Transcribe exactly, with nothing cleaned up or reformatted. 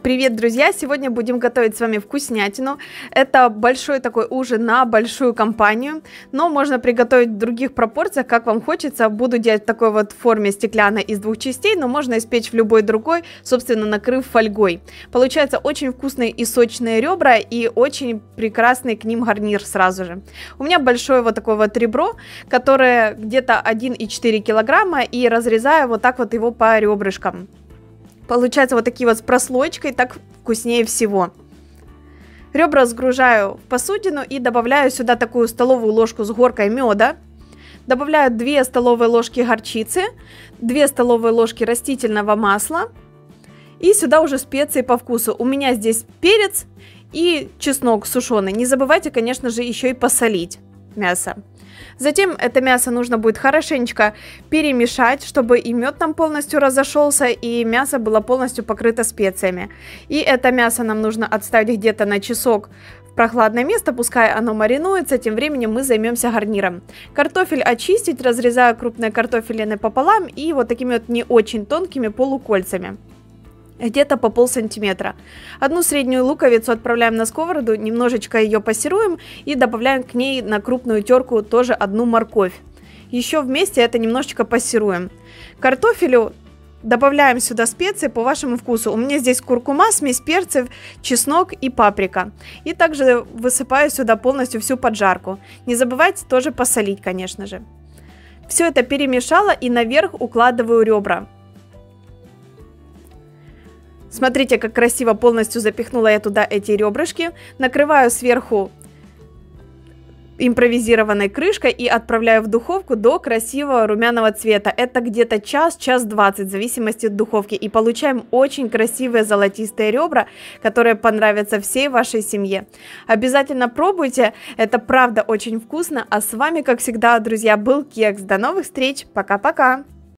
Привет, друзья! Сегодня будем готовить с вами вкуснятину. Это большой такой ужин на большую компанию, но можно приготовить в других пропорциях, как вам хочется. Буду делать в такой вот форме стеклянной из двух частей, но можно испечь в любой другой, собственно, накрыв фольгой. Получается очень вкусные и сочные ребра и очень прекрасный к ним гарнир сразу же. У меня большое вот такое вот ребро, которое где-то один и четыре килограмма, и разрезаю вот так вот его по ребрышкам. Получается вот такие вот с прослойкой, так вкуснее всего. Ребра сгружаю в посудину и добавляю сюда такую столовую ложку с горкой меда. Добавляю две столовые ложки горчицы, две столовые ложки растительного масла. И сюда уже специи по вкусу. У меня здесь перец и чеснок сушеный. Не забывайте, конечно же, еще и посолить мясо. Затем это мясо нужно будет хорошенечко перемешать, чтобы и мед там полностью разошелся, и мясо было полностью покрыто специями. И это мясо нам нужно отставить где-то на часок в прохладное место, пускай оно маринуется, тем временем мы займемся гарниром. Картофель очистить, разрезаю крупные картофелины пополам и вот такими вот не очень тонкими полукольцами. Где-то по пол сантиметра. Одну среднюю луковицу отправляем на сковороду, немножечко ее пассируем и добавляем к ней на крупную терку тоже одну морковь. Еще вместе это немножечко пассируем. Картофелю добавляем сюда специи по вашему вкусу. У меня здесь куркума, смесь перцев, чеснок и паприка. И также высыпаю сюда полностью всю поджарку. Не забывайте тоже посолить, конечно же. Все это перемешала и наверх укладываю ребра. Смотрите, как красиво полностью запихнула я туда эти ребрышки. Накрываю сверху импровизированной крышкой и отправляю в духовку до красивого румяного цвета. Это где-то час, час двадцать, в зависимости от духовки. И получаем очень красивые золотистые ребра, которые понравятся всей вашей семье. Обязательно пробуйте, это правда очень вкусно. А с вами, как всегда, друзья, был Кекс. До новых встреч, пока-пока!